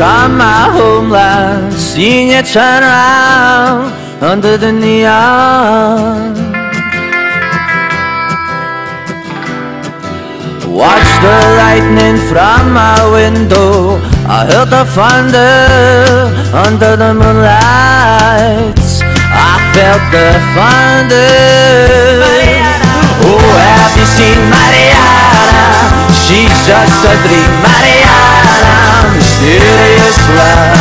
from my homeland, seeing you turn around under the neon. Watch the lightning from my window, I heard the thunder under the moonlight. I felt the thunder. Oh, have you seen Mariana? She's just a dream, Mariana, mysterious love.